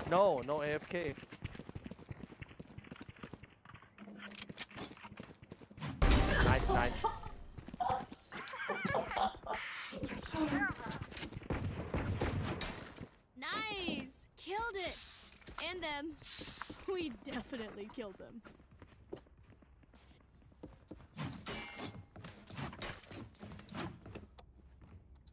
No, no AFK. Nice, nice. Nice! Killed it! And them. We definitely killed them.